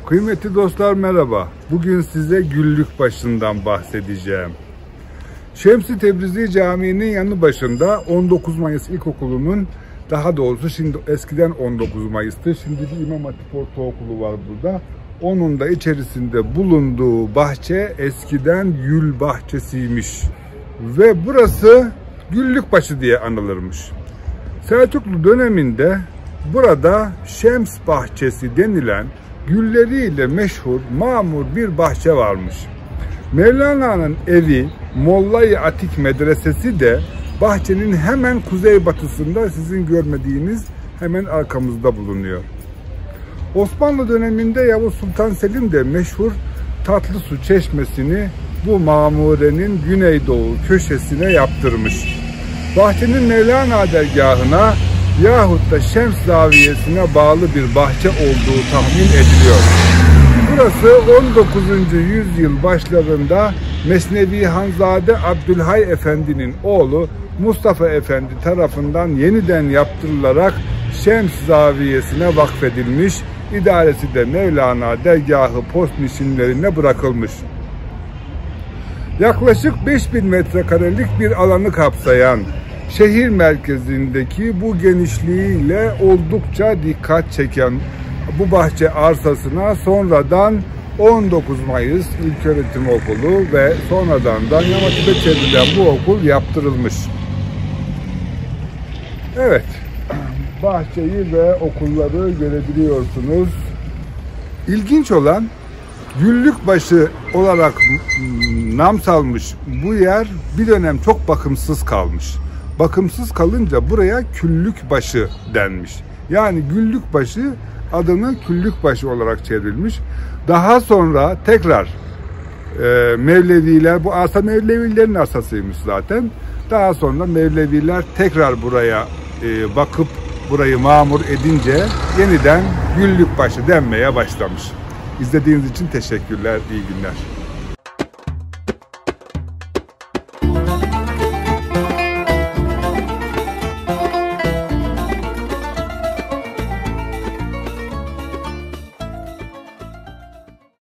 Kıymetli dostlar merhaba. Bugün size Güllükbaşı'ndan bahsedeceğim. Şems-i Tebrizi Camii'nin yanı başında 19 Mayıs İlkokulu'nun, daha doğrusu şimdi eskiden 19 Mayıs'tı. Şimdi bir İmam Hatip Ortaokulu var burada. Onun da içerisinde bulunduğu bahçe eskiden gül bahçesiymiş. Ve burası Güllükbaşı diye anılırmış. Selçuklu döneminde burada Şems Bahçesi denilen gülleriyle meşhur mamur bir bahçe varmış. Mevlana'nın evi Molla-i Atik Medresesi de bahçenin hemen kuzeybatısında, sizin görmediğiniz hemen arkamızda bulunuyor. Osmanlı döneminde Yavuz Sultan Selim de meşhur Tatlısu Çeşmesi'ni bu mamurenin güneydoğu köşesine yaptırmış. Bahçenin Mevlana dergahına yahut da Şems zaviyesine bağlı bir bahçe olduğu tahmin ediliyor. Burası 19. yüzyıl başlarında Mesnevi Hanzade Abdülhay Efendi'nin oğlu Mustafa Efendi tarafından yeniden yaptırılarak Şems zaviyesine vakfedilmiş, idaresi de Mevlana dergahı postnişinlerine bırakılmış. Yaklaşık 5000 metrekarelik bir alanı kapsayan şehir merkezindeki bu genişliğiyle oldukça dikkat çeken bu bahçe arsasına sonradan 19 Mayıs İlköğretim Okulu ve sonradan da İmam Hatip'e çevrilen bu okul yaptırılmış. Evet, bahçeyi ve okulları görebiliyorsunuz. İlginç olan, Güllükbaşı olarak nam salmış bu yer bir dönem çok bakımsız kalmış. Bakımsız kalınca buraya Küllükbaşı denmiş. Yani Güllükbaşı adını Küllükbaşı olarak çevrilmiş. Daha sonra tekrar Mevleviler, bu arsa Mevlevilerin arsasıymış zaten. Daha sonra Mevleviler tekrar buraya bakıp burayı mamur edince yeniden Güllükbaşı denmeye başlamış. İzlediğiniz için teşekkürler, iyi günler.